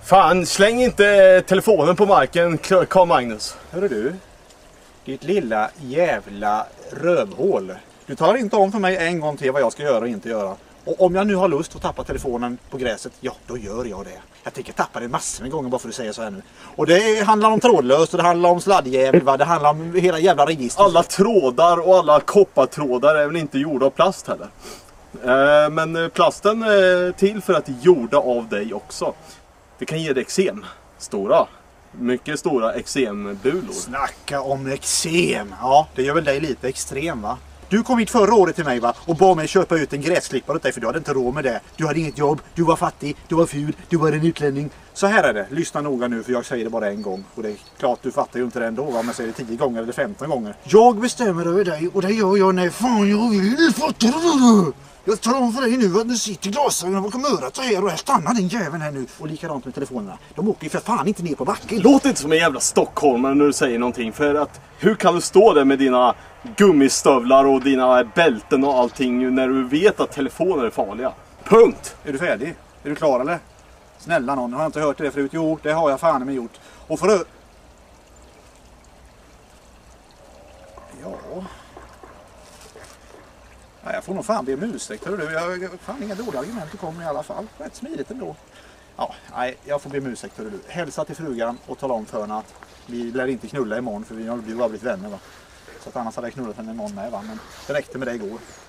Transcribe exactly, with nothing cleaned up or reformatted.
Fan, släng inte telefonen på marken, Carl Magnus. Hörru du, ditt lilla jävla rövhål. Du talar inte om för mig en gång till vad jag ska göra och inte göra. Och om jag nu har lust att tappa telefonen på gräset, ja, då gör jag det. Jag tänker tappa det massor med gånger bara för att säga så här nu. Och det handlar om trådlöst och det handlar om sladdjävel, va? Det handlar om hela jävla register. Alla trådar och alla koppartrådar är väl inte gjorda av plast heller. Eh, men plasten är till för att gjorda av dig också. Det kan ge dig eksem. Stora. Mycket stora eksembulor. Snacka om eksem. Ja, det gör väl dig lite extrem, va? Du kom hit förra året till mig, va? Och bad mig köpa ut en gräsklippare åt dig för du hade inte råd med det. Du hade inget jobb, du var fattig, du var ful, du var en utlänning. Så här är det. Lyssna noga nu för jag säger det bara en gång. Och det är klart du fattar ju inte det ändå, va? Men jag säger det tio gånger eller femton gånger. Jag bestämmer över dig och det gör jag när fan jag vill. Fattar du? Jag tar om för dig nu att du sitter i glasögonen bakom örat så här och här stannar din jäveln här nu. Och likadant med telefonerna. De åker ju för fan inte ner på backen. Låt inte som en jävla stockholmare när du säger någonting. För att hur kan du stå där med dina gummistövlar och dina bälten och allting när du vet att telefoner är farliga? Punkt! Är du färdig? Är du klar eller? Snälla någon, har jag inte hört det förut? Jo, det har jag fan med gjort. Och för att... Ja... Ja, jag får nog fan be om ursäkt, hör du. Jag har fan inga dåliga argument att komma i alla fall. Rätt smidigt ändå. Ja, nej, jag får be om ursäkt, hör du. Hälsa till frugan och tala om för henne att vi lär inte knulla imorgon för vi har ju bara blivit vänner, va. Så att annars hade jag knullat henne imorgon med, va. Men det räckte med det igår.